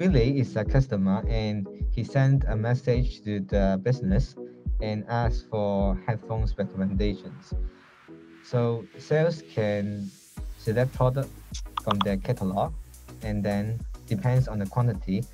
Billy is a customer and he sent a message to the business and asked for headphones recommendations. So sales can select product from their catalog, and then depends on the quantity.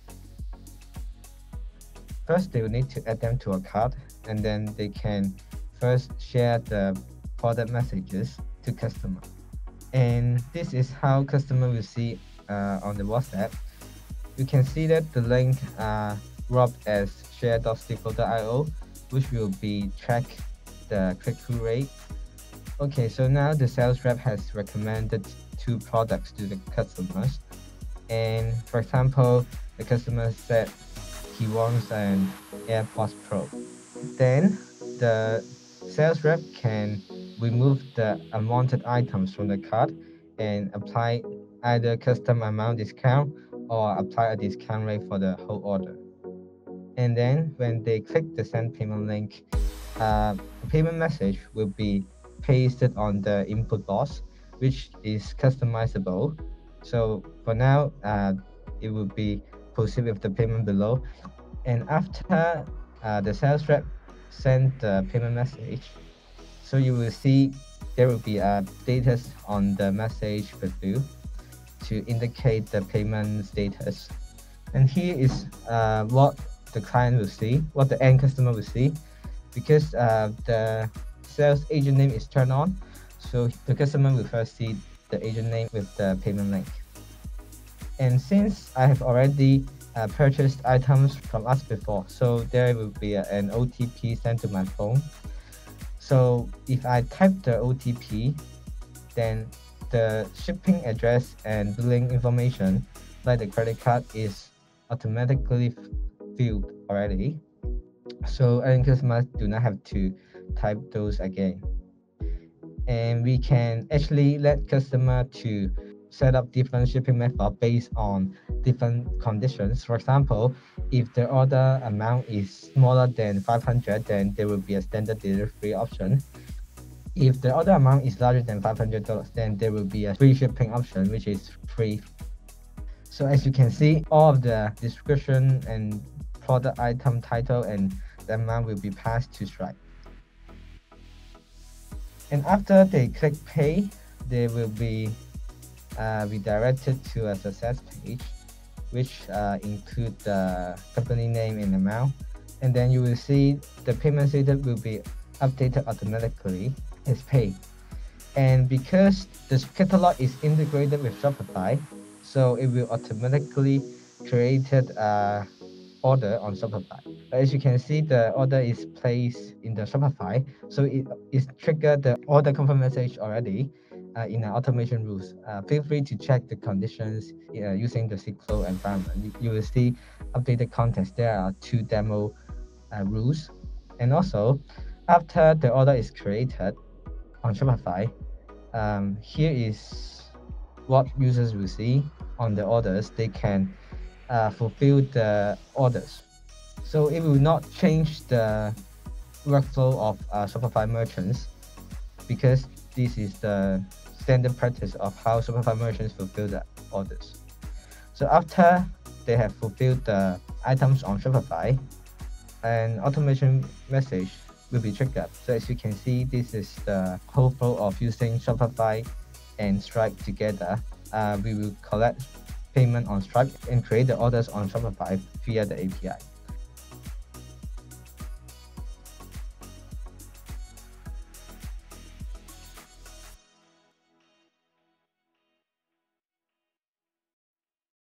First, they will need to add them to a cart, and then they can first share the product messages to customer. And this is how customer will see on the WhatsApp. You can see that the link wrapped as share.sleekflow.io, which will be track the click-through rate. Okay, so now the sales rep has recommended 2 products to the customers. And for example, the customer said he wants an AirPods Pro. Then the sales rep can remove the unwanted items from the cart and apply either custom amount discount or apply a discount rate for the whole order. And then when they click the send payment link, a payment message will be pasted on the input box, which is customizable. So for now, it will be proceed with the payment below. And after the sales rep send the payment message, so you will see there will be a status on the message with you to indicate the payment status. And here is what the client will see, what the end customer will see, because the sales agent name is turned on. So the customer will first see the agent name with the payment link. And since I have already purchased items from us before, so there will be an OTP sent to my phone. So if I type the OTP, then the shipping address and billing information, like the credit card, is automatically filled already. So end customers do not have to type those again. And we can actually let customer to set up different shipping method based on different conditions. For example, if the order amount is smaller than 500, then there will be a standard delivery option. If the order amount is larger than $500, then there will be a free shipping option, which is free. So as you can see, all of the description and product item title and the amount will be passed to Stripe. And after they click pay, they will be redirected to a success page, which include the company name and amount. And then you will see the payment status will be updated automatically as paid. And because the catalog is integrated with Shopify, so it will automatically create a order on Shopify. As you can see, the order is placed in the Shopify, so it is triggered the order confirm message already in our automation rules. Feel free to check the conditions using the SleekFlow environment. You will see updated context. There are 2 demo rules. And also, after the order is created on Shopify, here is what users will see on the orders. They can fulfill the orders. So it will not change the workflow of Shopify merchants, because this is the standard practice of how Shopify merchants fulfill the orders. So after they have fulfilled the items on Shopify, an automation message will be triggered. So as you can see, this is the whole flow of using Shopify and Stripe together. We will collect payment on Stripe and create the orders on Shopify via the API.